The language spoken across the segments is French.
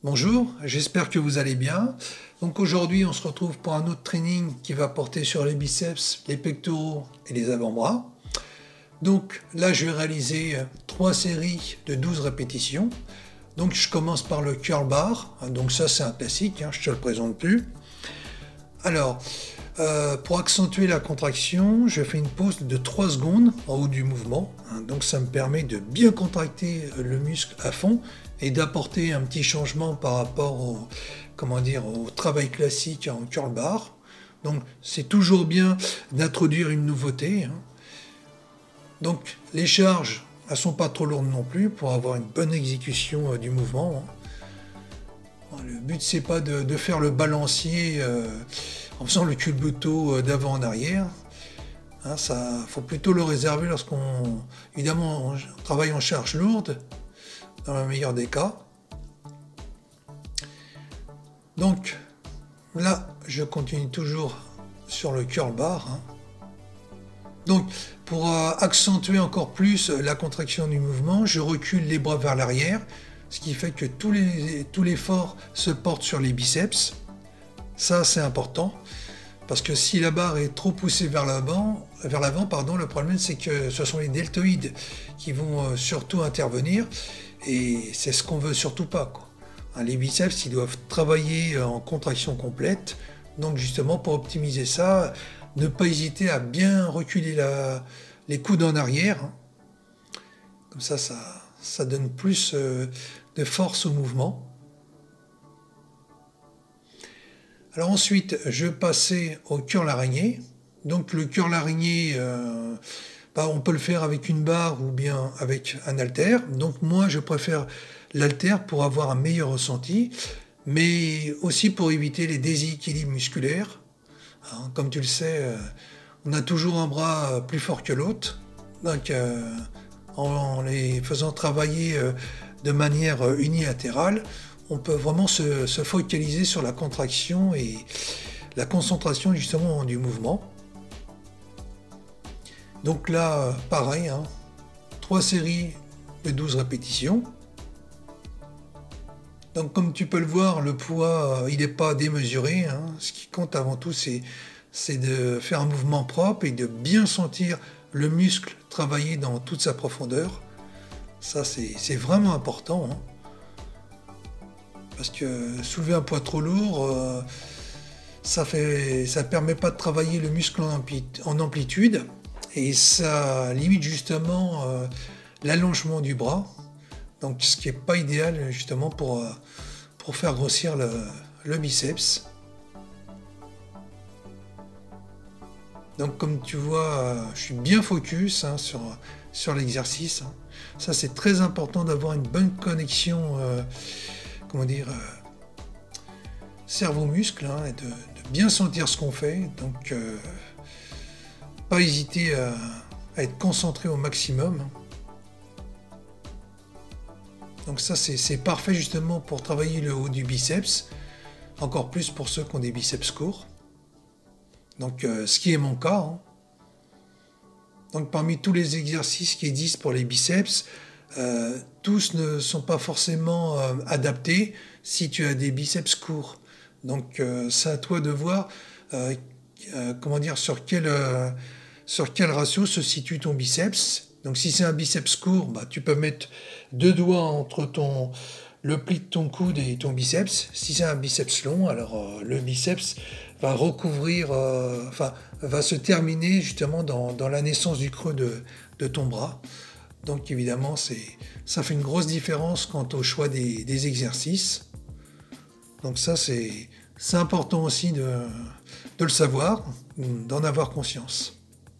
Bonjour, j'espère que vous allez bien. Donc aujourd'hui, on se retrouve pour un autre training qui va porter sur les biceps, les pectoraux et les avant-bras. Donc là, je vais réaliser 3 séries de 12 répétitions. Donc je commence par le curl bar. Donc ça, c'est un classique, je ne te le présente plus. Alors, pour accentuer la contraction, je fais une pause de 3 secondes en haut du mouvement. Donc ça me permet de bien contracter le muscle à fond et d'apporter un petit changement par rapport au travail classique en curl bar. Donc c'est toujours bien d'introduire une nouveauté. Donc les charges, elles ne sont pas trop lourdes non plus pour avoir une bonne exécution du mouvement. Le but, c'est pas de faire le balancier en faisant le culbuto d'avant en arrière. Ça, faut plutôt le réserver lorsqu'on, évidemment, on travaille en charge lourde, dans le meilleur des cas. Donc là, je continue toujours sur le curl bar. Donc, pour accentuer encore plus la contraction du mouvement, je recule les bras vers l'arrière, ce qui fait que tout l'effort se porte sur les biceps. Ça, c'est important, parce que si la barre est trop poussée vers l'avant, le problème c'est que ce sont les deltoïdes qui vont surtout intervenir, et c'est ce qu'on veut surtout pas, Les biceps, ils doivent travailler en contraction complète, donc justement pour optimiser ça, ne pas hésiter à bien reculer les coudes en arrière. Comme ça donne plus de force au mouvement. Alors ensuite, je passais au curl araignée. Donc le curl araignée, on peut le faire avec une barre ou bien avec un haltère. Donc moi, je préfère l'haltère pour avoir un meilleur ressenti, mais aussi pour éviter les déséquilibres musculaires. Comme tu le sais, on a toujours un bras plus fort que l'autre. Donc en les faisant travailler de manière unilatérale, on peut vraiment se focaliser sur la contraction et la concentration justement du mouvement. Donc là, pareil, 3 séries de 12 répétitions. Donc comme tu peux le voir, le poids, il n'est pas démesuré. Ce qui compte avant tout, c'est de faire un mouvement propre et de bien sentir le muscle travailler dans toute sa profondeur. Ça, c'est vraiment important. Parce que soulever un poids trop lourd, ça permet pas de travailler le muscle en amplitude. Et ça limite justement l'allongement du bras. Donc ce qui n'est pas idéal justement pour faire grossir le biceps. Donc comme tu vois, je suis bien focus sur l'exercice. Ça c'est très important d'avoir une bonne connexion cerveau-muscle, et de bien sentir ce qu'on fait. Donc pas hésiter à être concentré au maximum. Donc ça c'est parfait justement pour travailler le haut du biceps, encore plus pour ceux qui ont des biceps courts. Donc ce qui est mon cas. Donc parmi tous les exercices qui existent pour les biceps, tous ne sont pas forcément adaptés si tu as des biceps courts. Donc c'est à toi de voir sur quel ratio se situe ton biceps. Donc si c'est un biceps court, tu peux mettre 2 doigts entre le pli de ton coude et ton biceps. Si c'est un biceps long, alors le biceps va recouvrir, va se terminer justement dans la naissance du creux de ton bras. Donc évidemment, ça fait une grosse différence quant au choix des exercices. Donc ça, c'est important aussi de le savoir, d'en avoir conscience.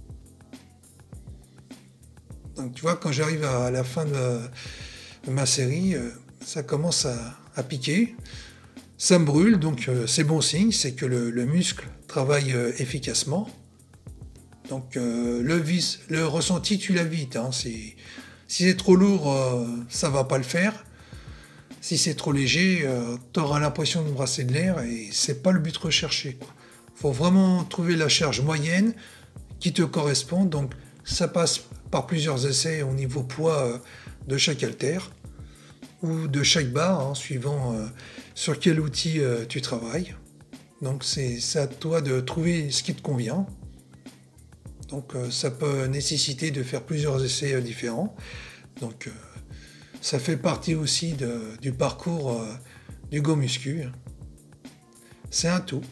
Donc tu vois, quand j'arrive à la fin de ma série, ça commence à piquer, ça me brûle, donc c'est bon signe, c'est que le muscle travaille efficacement. Donc le ressenti, tu l'as vite. Si c'est trop lourd, ça va pas le faire. Si c'est trop léger, tu auras l'impression de brasser de l'air et c'est pas le but recherché. Faut vraiment trouver la charge moyenne qui te correspond. Donc ça passe par plusieurs essais au niveau poids de chaque haltère. ou de chaque barre, hein, suivant sur quel outil tu travailles. Donc c'est à toi de trouver ce qui te convient. Donc ça peut nécessiter de faire plusieurs essais différents. Donc ça fait partie aussi du parcours du Go Muscu. C'est un tout.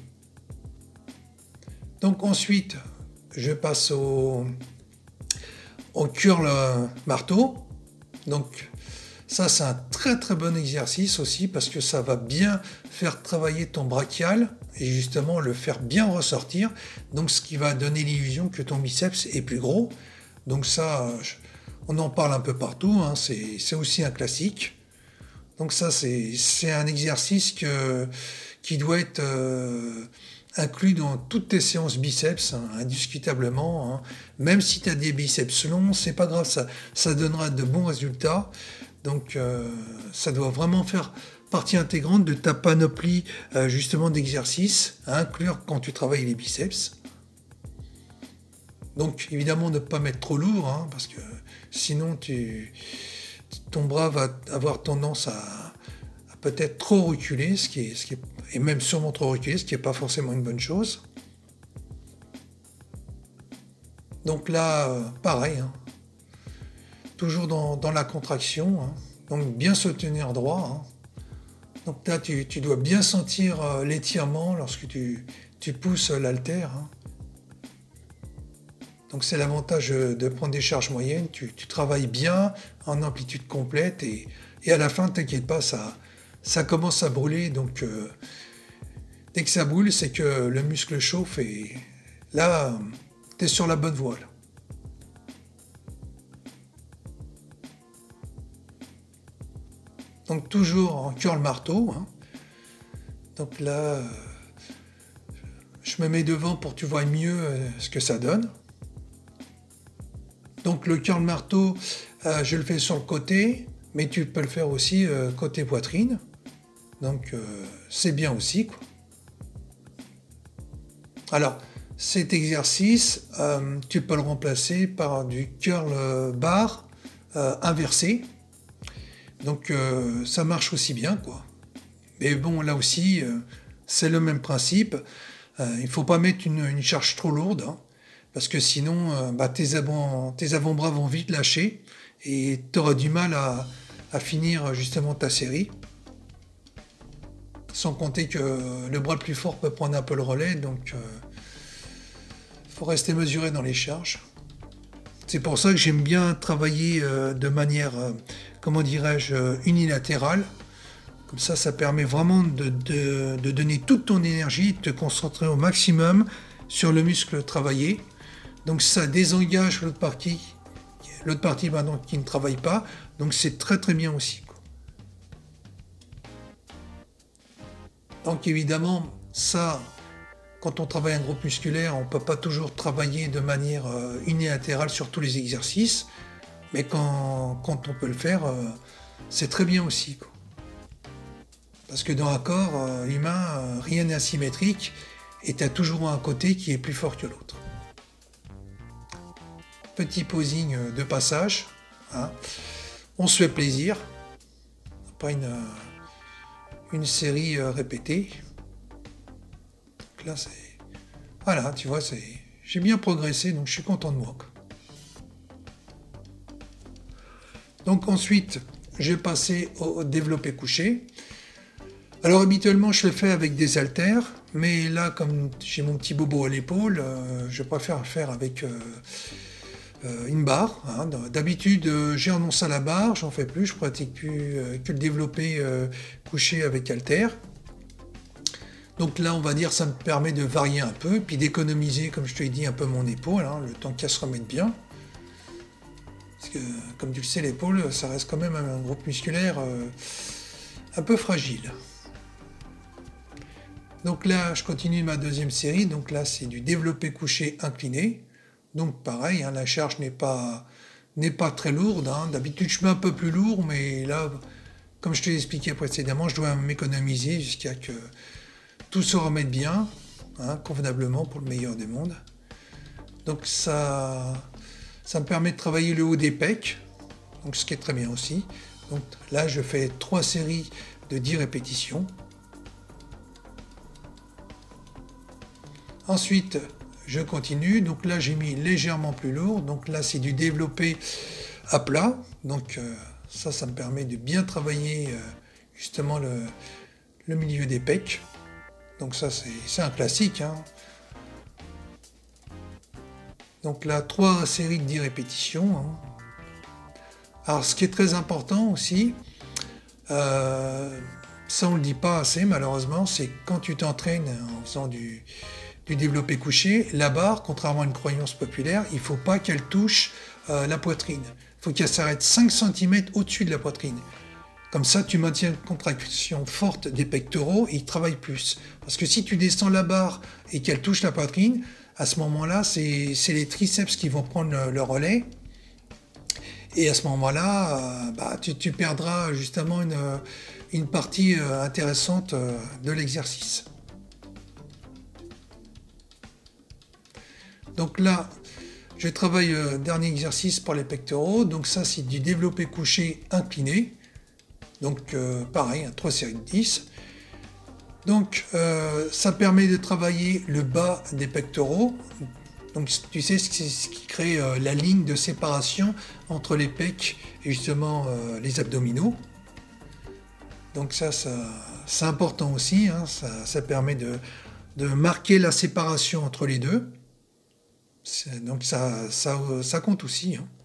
Donc ensuite, je passe au curl marteau. Donc ça, c'est un très très bon exercice aussi parce que ça va bien faire travailler ton brachial et justement le faire bien ressortir. Donc ce qui va donner l'illusion que ton biceps est plus gros. Donc ça, on en parle un peu partout, hein, c'est aussi un classique. Donc ça, c'est un exercice qui doit être inclus dans toutes tes séances biceps, hein, indiscutablement. Hein. Même si tu as des biceps longs, c'est pas grave, ça donnera de bons résultats. Donc ça doit vraiment faire partie intégrante de ta panoplie justement d'exercices à inclure quand tu travailles les biceps. Donc évidemment ne pas mettre trop lourd, hein, parce que sinon ton bras va avoir tendance à peut-être trop reculer, et même sûrement trop reculer, ce qui n'est pas forcément une bonne chose. Donc là, pareil, hein, toujours dans la contraction, hein, donc bien se tenir droit. Hein. Donc là, tu dois bien sentir l'étirement lorsque tu pousses l'haltère. Hein. Donc c'est l'avantage de prendre des charges moyennes, tu travailles bien en amplitude complète et à la fin, t'inquiète pas, ça commence à brûler. Donc dès que ça brûle, c'est que le muscle chauffe et là, tu es sur la bonne voie. Là. Donc toujours en curl marteau. Hein. Donc là, je me mets devant pour que tu vois mieux ce que ça donne. Donc le curl marteau, je le fais sur le côté, mais tu peux le faire aussi côté poitrine. Donc c'est bien aussi, quoi. Alors cet exercice, tu peux le remplacer par du curl bar inversé. Donc ça marche aussi bien, quoi. Mais bon, là aussi, c'est le même principe. Il ne faut pas mettre une charge trop lourde, hein, parce que sinon, tes avant-bras vont vite lâcher et tu auras du mal à finir justement ta série. Sans compter que le bras le plus fort peut prendre un peu le relais, donc il faut rester mesuré dans les charges. C'est pour ça que j'aime bien travailler de manière, comment dirais-je, unilatérale. Comme ça permet vraiment de donner toute ton énergie, de te concentrer au maximum sur le muscle travaillé. Donc ça désengage l'autre partie qui ne travaille pas. Donc c'est très très bien aussi. Donc évidemment, ça, quand on travaille un groupe musculaire, on ne peut pas toujours travailler de manière unilatérale sur tous les exercices. Mais quand on peut le faire, c'est très bien aussi, quoi. Parce que dans un corps humain, rien n'est asymétrique et tu as toujours un côté qui est plus fort que l'autre. Petit posing de passage. Hein. On se fait plaisir. Après une série répétée. Donc là, c'est... Voilà, tu vois, j'ai bien progressé, donc je suis content de moi, quoi. Donc ensuite, je vais passer au développé couché. Alors habituellement, je le fais avec des haltères, mais là, comme j'ai mon petit bobo à l'épaule, je préfère le faire avec une barre. Hein. D'habitude, j'ai renoncé à la barre, j'en fais plus, je pratique plus que le développé couché avec haltères. Donc là, on va dire, ça me permet de varier un peu, puis d'économiser, comme je te l'ai dit, un peu mon épaule, hein, le temps qu'elle se remette bien. Parce que, comme tu le sais, l'épaule, ça reste quand même un groupe musculaire un peu fragile. Donc là, je continue ma deuxième série. Donc là, c'est du développé couché incliné. Donc pareil, hein, la charge n'est pas très lourde. Hein. D'habitude, je mets un peu plus lourd, mais là, comme je te l'ai expliqué précédemment, je dois m'économiser jusqu'à que tout se remette bien, hein, convenablement pour le meilleur des mondes. Donc ça me permet de travailler le haut des pecs, donc ce qui est très bien aussi. Donc là, je fais 3 séries de 10 répétitions. Ensuite, je continue. Donc là, j'ai mis légèrement plus lourd. Donc là, c'est du développé à plat. Donc ça me permet de bien travailler justement le milieu des pecs. Donc ça, c'est un classique, hein. Donc là, 3 séries de 10 répétitions, hein. Alors, ce qui est très important aussi, ça on ne le dit pas assez malheureusement, c'est quand tu t'entraînes en faisant du développé couché, la barre, contrairement à une croyance populaire, il ne faut pas qu'elle touche la poitrine. Il faut qu'elle s'arrête 5 cm au-dessus de la poitrine. Comme ça, tu maintiens une contraction forte des pectoraux et ils travaillent plus. Parce que si tu descends la barre et qu'elle touche la poitrine, à ce moment-là, c'est les triceps qui vont prendre le relais. Et à ce moment-là, tu perdras justement une partie intéressante de l'exercice. Donc là, je travaille dernier exercice pour les pectoraux. Donc ça, c'est du développé couché incliné. Donc pareil, 3 séries de 10. Donc ça permet de travailler le bas des pectoraux. Donc tu sais ce qui crée la ligne de séparation entre les pecs et justement les abdominaux. Donc ça c'est important aussi, hein. Ça permet de marquer la séparation entre les deux. Donc ça compte aussi, hein.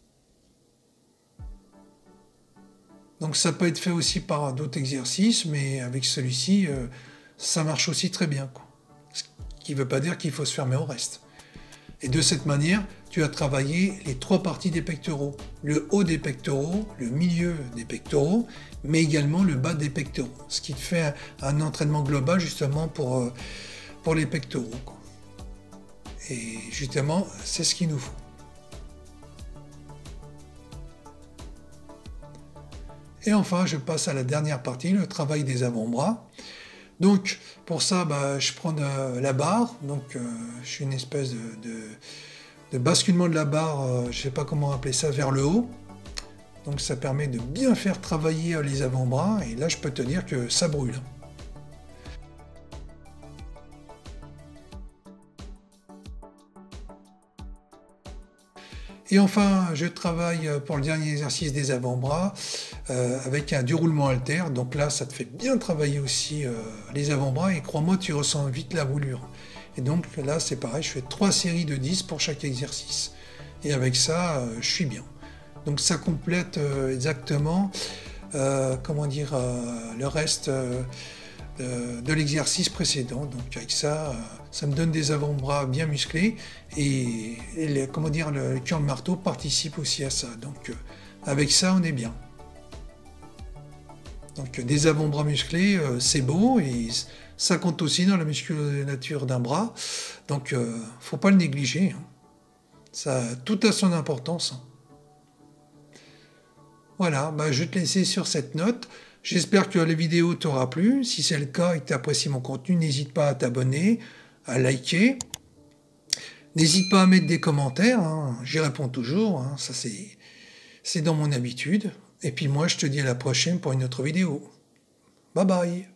Donc ça peut être fait aussi par d'autres exercices, mais avec celui-ci, ça marche aussi très bien, quoi. Ce qui ne veut pas dire qu'il faut se fermer au reste. Et de cette manière, tu as travaillé les 3 parties des pectoraux. Le haut des pectoraux, le milieu des pectoraux, mais également le bas des pectoraux. Ce qui te fait un entraînement global justement pour les pectoraux, quoi. Et justement, c'est ce qu'il nous faut. Et enfin, je passe à la dernière partie, le travail des avant-bras. Donc, pour ça, je prends la barre. Donc, je fais une espèce de basculement de la barre, je ne sais pas comment appeler ça, vers le haut. Donc, ça permet de bien faire travailler les avant-bras. Et là, je peux te dire que ça brûle. Et enfin, je travaille pour le dernier exercice des avant-bras avec un déroulement haltère. Donc là, ça te fait bien travailler aussi les avant-bras et crois-moi, tu ressens vite la roulure. Et donc là, c'est pareil, je fais 3 séries de 10 pour chaque exercice. Et avec ça, je suis bien. Donc ça complète exactement le reste de l'exercice précédent. Donc avec ça, ça me donne des avant-bras bien musclés et le curl marteau participe aussi à ça. Donc avec ça, on est bien. Donc des avant-bras musclés, c'est beau et ça compte aussi dans la musculature d'un bras. Donc faut pas le négliger, hein. Ça a tout à son importance, hein. Voilà, je vais te laisser sur cette note. J'espère que la vidéo t'aura plu. Si c'est le cas et que tu apprécies mon contenu, n'hésite pas à t'abonner, à liker. N'hésite pas à mettre des commentaires, hein. J'y réponds toujours, hein. Ça c'est dans mon habitude. Et puis moi, je te dis à la prochaine pour une autre vidéo. Bye bye.